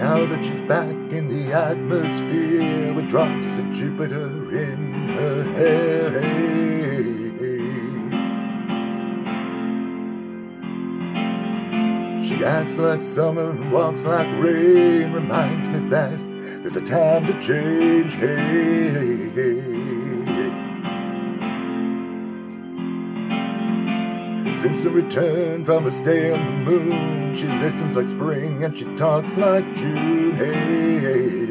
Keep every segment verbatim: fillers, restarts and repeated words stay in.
Now that she's back in the atmosphere with drops of Jupiter in her hair, she acts like summer and walks like rain. Reminds me that there's a time to change. Hey, since the return from her stay on the moon, she listens like spring and she talks like June. Hey, hey,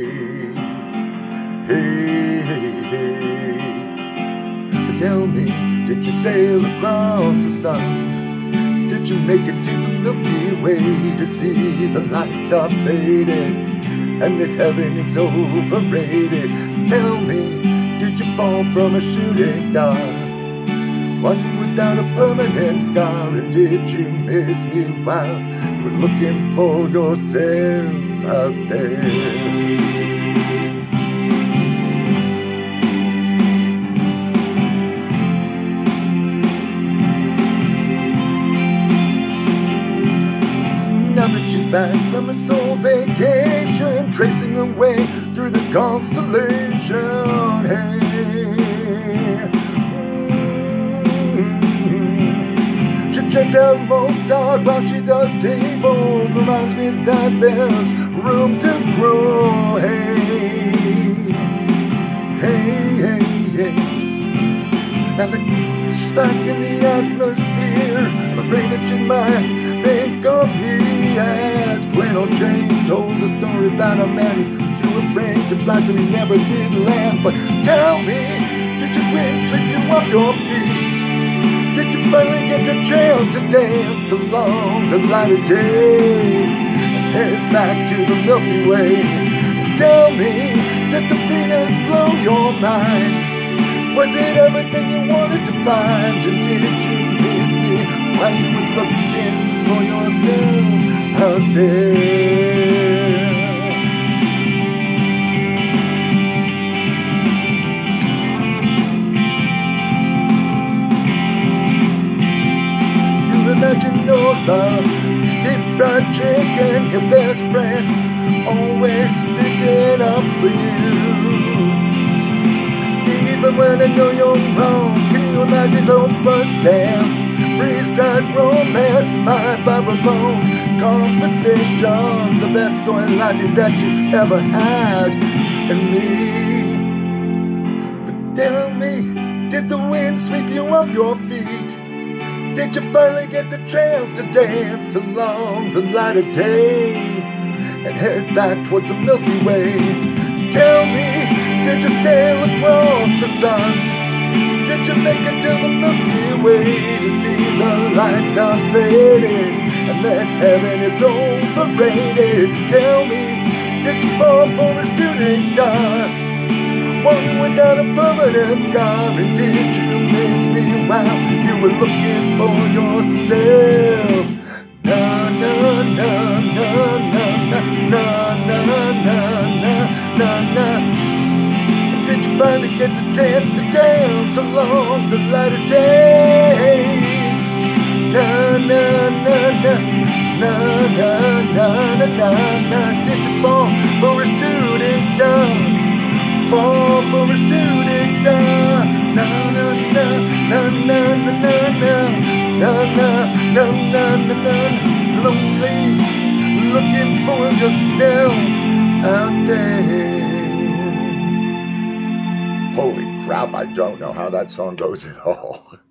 hey, hey, hey. But tell me, did you sail across the sun? Did you make it to the Milky Way to see the lights are faded and that heaven is overrated? Tell me, did you fall from a shooting star, one without a permanent scar? And did you miss me while you were looking for yourself out there? Now that she's back from a soul vacation, tracing her way through the constellation, hey. Mm-hmm. She checks out Mozart while she does table. Reminds me that there's room to grow, hey. Hey, hey, hey. Now that she's back in the atmosphere, I'm afraid that she might think of me as plain old Jane. Told a story about a man who's too afraid to fly, so he never did land. But tell me, did your wind sweep you off your feet? Did you finally get the chance to dance along the light of day and head back to the Milky Way? Tell me, did the Venus blow your mind? Was it everything you wanted to find? And did you miss me while you were looking for yourself out there? You imagine your love, deep fried chicken, your best friend, always sticking up for you. Even when I know you're wrong, can you imagine those first dance? Freeze-dried romance, five five alone conversation, the best soy latte that you ever had. And me, but tell me, did the wind sweep you off your feet? Did you finally get the chance to dance along the light of day and head back towards the Milky Way? Tell me, did you sail across the sun? Did you make it to the Milky Way to see the lights are faded and that heaven is overrated? Tell me, did you fall for a shooting star, one without a permanent scar? And did you miss me while you were looking for yourself? Na na na na na na na na na na. Did you finally get the chance to dance along the light of day? Na na na na na na na na na na. Did you fall for a shooting star? Fall for a shooting star? Na na na na na na na na na na na na na. Lonely, looking for yourself out there. Holy crap, I don't know how that song goes at all.